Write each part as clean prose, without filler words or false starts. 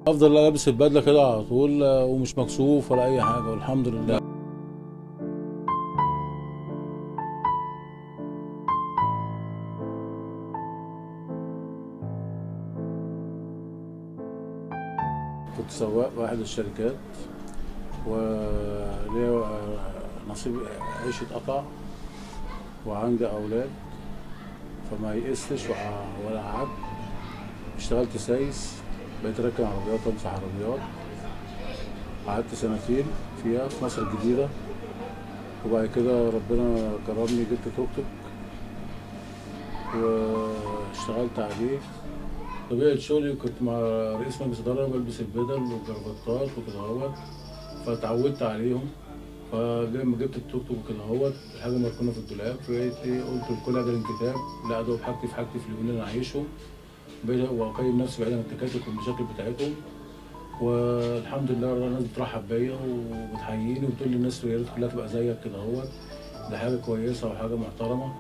افضل لابس البدله كده على طول ومش مكسوف ولا اي حاجه والحمد لله. كنت سواق واحد الشركات وليا نصيب عيشي اتقطع وعندي اولاد، فما يئستش ولا قعدت. اشتغلت سايس، بقيت راكن عربيات وامسح عربيات. قعدت سنتين فيها في مصر الجديدة، وبعد كده ربنا كرمني جبت توك توك واشتغلت عليه. طبيعة شغلي كنت مع رئيس مجلس إدارة بلبس البدل والجرافطات وكده اهوت، فاتعودت عليهم. فلما جبت التوك توك كده اهوت الحاجة مركونة في الدولاب، فبقيت قلت لكل أجل انكتاب، لا أدوب حاجتي في حاجتي في اليومين اللي أنا عايشهم، وأقيم نفسي بعيد عن التكاتك والمشاكل بتاعتهم. والحمد لله الناس بترحب بيا وبتحييني وبتقول لي الناس يا ريت كلها تبقى زيك كده اهوت، دي حاجة كويسة وحاجة محترمة.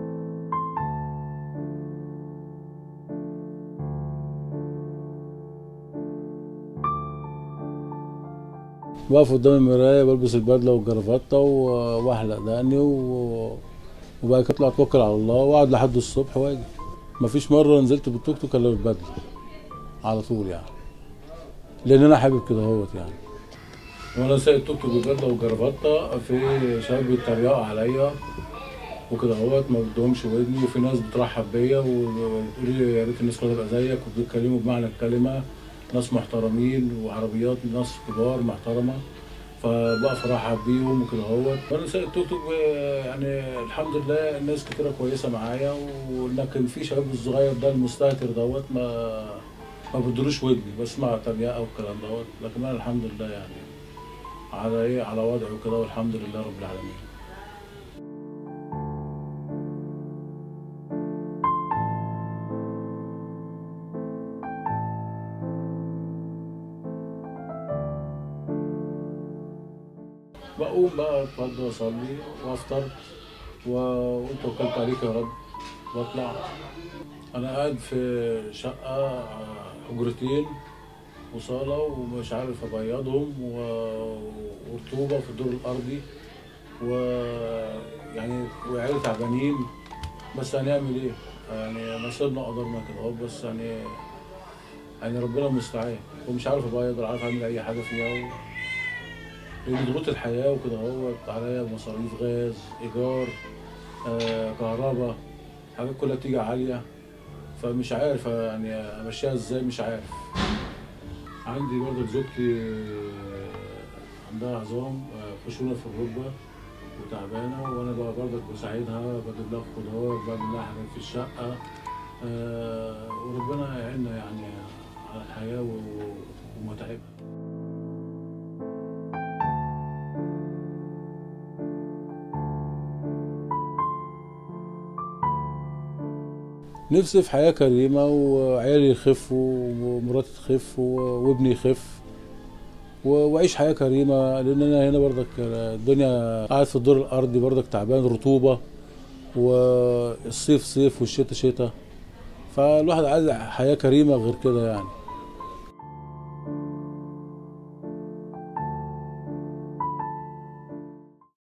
بقف قدام المراية بلبس البدلة والجرافطة واحلق دقني وبعد كده اطلع اتوكل على الله واقعد لحد الصبح واجي. مفيش مرة نزلت بالتوك توك الا بالبدلة على طول يعني، لأن أنا حابب كده اهوت يعني. وانا سايق التوك توك بالبدلة والجرافطة في شباب بيتريقوا عليا وكده اهوت، ما بدهمش ودني، وفي ناس بترحب بيا وتقول لي يا ريت الناس كلها تبقى زيك، وبيتكلموا بمعنى الكلمة، ناس محترمين وعربيات ناس كبار محترمة، فبقف ارحب بيهم وكده اهوت. وانا سايق التوك توك يعني الحمد لله الناس كتيرة كويسة معايا، ولكن في شباب الصغير ده المستهتر دوت ما بدلوش ودني، بسمع تريقة والكلام دوت، لكن انا الحمد لله يعني على وضعي وكده، والحمد لله رب العالمين. بقوم بقى اتوضى واصلي وافطر وقلت توكلت عليك يا رب واطلع. انا قاعد في شقه حجرتين وصاله ومش عارف ابيضهم ورطوبه في الدور الارضي، ويعني وعيالي تعبانين، بس هنعمل ايه؟ يعني نصيبنا وقدرنا كده اهو، بس يعني ربنا المستعان، ومش عارف ابيض ولا عارف اعمل اي حاجه فيها لأن ضغوط الحياة وكده اهوت عليا مصاريف غاز، إيجار، كهرباء، حاجات كلها بتيجي عالية، فمش عارف يعني أمشيها إزاي، مش عارف. عندي برضه زوجتي عندها عظام خشونة في الركبة وتعبانة، وأنا بقى برضه بساعدها، بجيب لها خضار، بعمل لها حاجات في الشقة، وربنا يعيننا يعني على الحياة ومتاعبها. نفسي في حياة كريمة وعيالي يخفوا ومراتي تخف وابني يخف وأعيش حياة كريمة، لأن أنا هنا برضك الدنيا قاعد في الدور الأرضي برضك تعبان، رطوبة والصيف صيف والشتاء شتاء، فالواحد عايز حياة كريمة غير كده يعني.